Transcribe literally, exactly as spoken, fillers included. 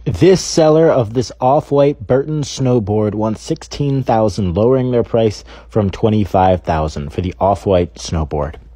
This seller of this off-white Burton snowboard wants sixteen thousand dollars, lowering their price from twenty-five thousand dollars for the off-white snowboard.